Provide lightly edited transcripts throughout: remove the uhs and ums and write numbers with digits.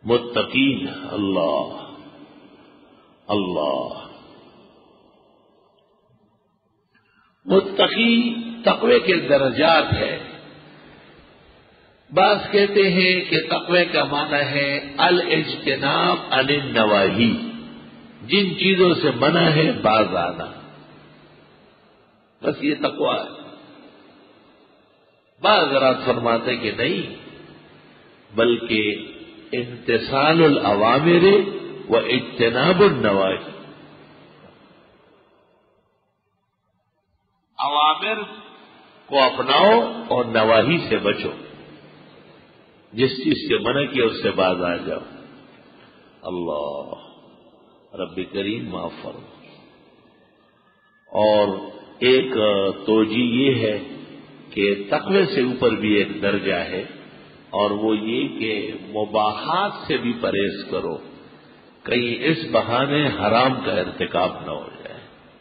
متقین. اللہ اللہ. متقی تقوی کے درجات ہے. بعض کہتے ہیں کہ تقوی کا معنی ہے الاجتناب عن النواہی، جن چیزوں سے منع ہے باز آنا، بس یہ تقوی ہے. بعض حضرات فرماتے کہ نہیں، بلکہ امتثال الاوامر و اجتناب النواہی. اوامر کو اپناؤ اور نواہی سے بچو، جس چیز سے منع کیا اس سے باز آ جاؤ. اللہ رب کریم معاف فرما. اور ایک توجہ یہ ہے کہ تقوی سے اوپر بھی ایک درجہ ہے، اور وہ یہ کہ مباحات سے بھی پرہیز کرو، کہیں اس بہانے حرام کا ارتکاب نہ ہو جائے.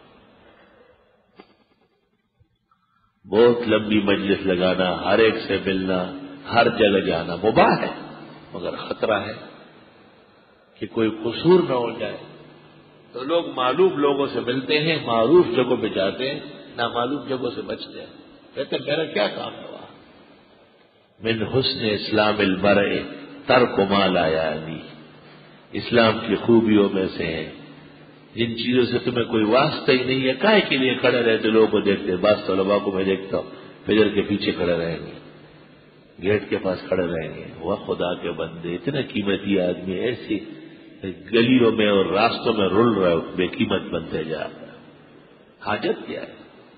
بہت لمبی مجلس لگانا، ہر ایک سے ملنا، ہر جگہ جانا مباح ہے، مگر خطرہ ہے کہ کوئی قصور نہ ہو جائے. تو لوگ معلوم لوگوں سے ملتے ہیں، معروف جگہوں پہ جاتے ہیں، نامعلوم جگہوں سے بچتے ہیں. کہتے ہیں میرا کیا کام ہے وہاں. من حسن اسلام المرء ترک ما لا یعنی. اسلام کی خوبیوں میں سے ہیں جن چیزوں سے تمہیں کوئی واسطہ ہی نہیں ہے، کائے کے لیے کھڑے رہتے لوگوں کو دیکھتے ہیں. بعض طلباء کو میں دیکھتا ہوں فجر کے پیچھے کھڑے رہیں گے، گیٹ کے پاس کھڑے رہیں گے. وہ خدا کے بندے، اتنا قیمتی آدمی ایسی گلیوں میں اور راستوں میں رول رہا ہے، بے قیمت بنتے جا رہا ہے. حاجت کیا ہے؟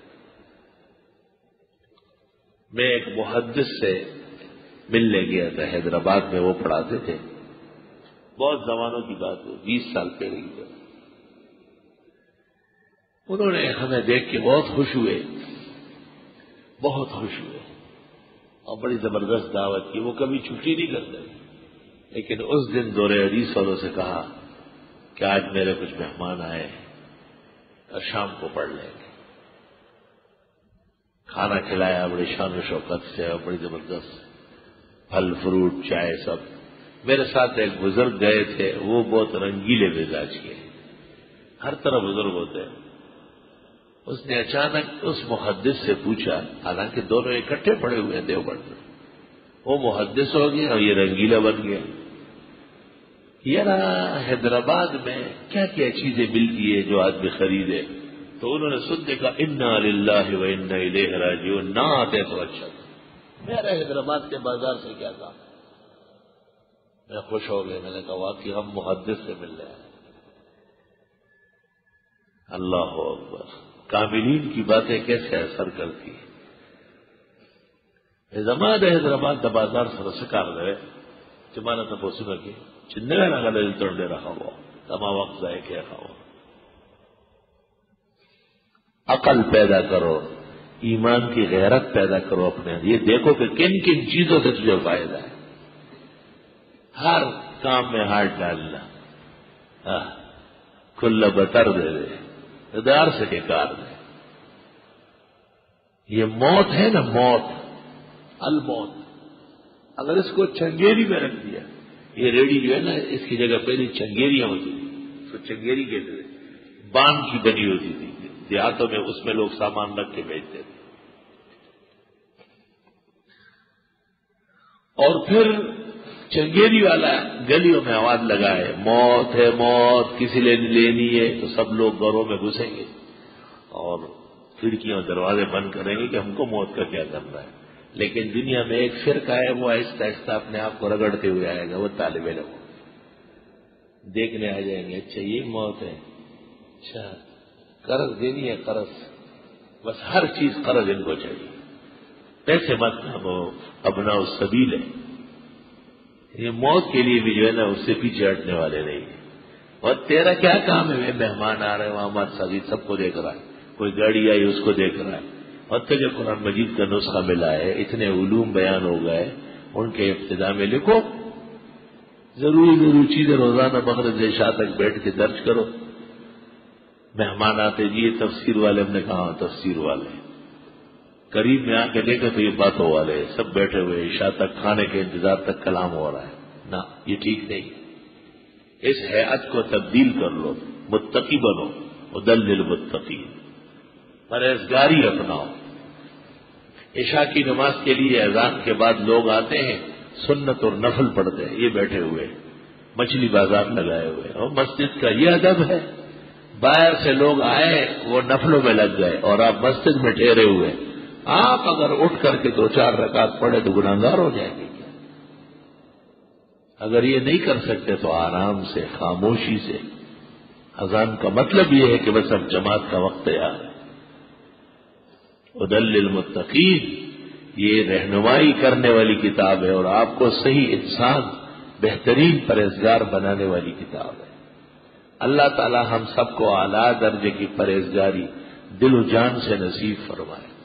میں ایک محدث سے ملنے گیا تھا حیدرآباد میں، وہ پڑھاتے تھے. بہت زمانوں کی بات ہے، 20 سال پہلے کی بات. انہوں نے ہمیں دیکھ کے بہت خوش ہوئے، بہت خوش ہوئے، اور بڑی زبردست دعوت کی. وہ کبھی چھٹی نہیں کرتے، لیکن اس دن دور حدیث والوں سے کہا کہ آج میرے کچھ مہمان آئے ہیں اور شام کو پڑھ لیں گے. کھانا کھلایا بڑی شان و شوکت سے اور بڑی زبردست، پھل فروٹ چائے سب. میرے ساتھ ایک بزرگ گئے تھے، وہ بہت رنگیلے مزاج کے، ہر طرح بزرگ ہوتے ہیں. اس نے اچانک اس محدث سے پوچھا، حالانکہ دونوں اکٹھے پڑے ہوئے ہیں دیوبند میں، وہ محدث ہو گیا اور یہ رنگیلا بن گیا. یار حیدرآباد میں کیا کیا چیزیں ملتی ہے جو آدمی خریدے. تو انہوں نے سنتے کہا انا للہ و انا الیہ راجعون، نہ آتے تو اچھا. میرا حیدرآباد کے بازار سے کیا کام. میں خوش ہو گیا، میں نے کہا واقعی ہم محدث سے مل رہے ہیں. اللہ اکبر. کاملین کی باتیں کیسے اثر کرتی ہیں. زمان حیدرآباد دا بازار سره سکار دی چې ما نه تاسو نه کې چې نه راغلی تر ډېر راخوا تما وخت ځای کې راخوا. عقل پیدا کرو، ایمان کی غیرت پیدا کرو اپنے. یہ دیکھو کہ کن کن چیزوں سے تجھے فائدہ ہے. ہر کام میں ہاتھ ڈالنا، کھلا بتر دے دے دار سے کے کار دے. یہ موت ہے نا، موت الموت، اگر اس کو چنگیری میں رکھ دیا، یہ ریڈی جو ہے نا اس کی جگہ پہلے چنگیریاں ہوتی تھی، تو چنگیری کہتے تھے، بان کی بنی ہوتی تھی دیہاتوں میں، اس میں لوگ سامان رکھ کے بیچتے تھے. اور پھر چنگیری والا گلیوں میں آواز لگائے موت ہے موت، کسی نے لینی ہے، تو سب لوگ گھروں میں گھسیں گے اور کھڑکیاں دروازے بند کریں گے کہ ہم کو موت کا کیا کرنا ہے. لیکن دنیا میں ایک فرقہ ہے، وہ آہستہ آہستہ اپنے آپ کو رگڑتے ہوئے آئے گا. وہ طالب علم دیکھنے آ جائیں گے، اچھا یہ موت ہے، اچھا قرض دینی ہے، قرض، بس ہر چیز قرض ان کو چاہیے. پیسے مت وہ اپنا السبیل ہے. یہ موت کے لیے بھی جو ہے نا اس سے پیچھے ہٹنے والے نہیں ہیں. اور تیرا کیا کام ہے؟ مہمان آ رہے ہیں، وہاں مت سبھی سب کو دیکھ رہا ہے، کوئی گاڑی آئی اس کو دیکھ رہا ہے. اور تجھے قرآن مجید کا نسخہ ملا ہے، اتنے علوم بیان ہو گئے، ان کے ابتدا میں لکھو. ضروری چیزیں روزانہ مغرب سے عشاء تک بیٹھ کے درج کرو. مہمان آتے جی یہ تفسیر والے، ہم نے کہا تفسیر والے. قریب میں آ کے دیکھے تو یہ باتوں والے سب بیٹھے ہوئے عشاء تک، کھانے کے انتظار تک کلام ہو رہا ہے. نہ، یہ ٹھیک نہیں. اس ہیئت کو تبدیل کر لو، متقی بنو، ہدی للمتقین، پرہیزگاری اپناؤ. عشاء کی نماز کے لیے اذان کے بعد لوگ آتے ہیں، سنت اور نفل پڑھتے ہیں، یہ بیٹھے ہوئے مچھلی بازار لگائے ہوئے. اور مسجد کا یہ ادب ہے، باہر سے لوگ آئے وہ نفلوں میں لگ گئے اور آپ مسجد میں ٹھہرے ہوئے. آپ اگر اٹھ کر کے 2-4 رکعت پڑھے تو گناہگار ہو جائیں گے. اگر یہ نہیں کر سکتے تو آرام سے، خاموشی سے. اذان کا مطلب یہ ہے کہ بس اب جماعت کا وقت تیار ہے. ہدی للمتقین یہ رہنمائی کرنے والی کتاب ہے اور آپ کو صحیح انسان، بہترین پرہیزگار بنانے والی کتاب ہے. اللہ تعالی ہم سب کو اعلیٰ درجے کی پرہیزگاری دل و جان سے نصیب فرمائے.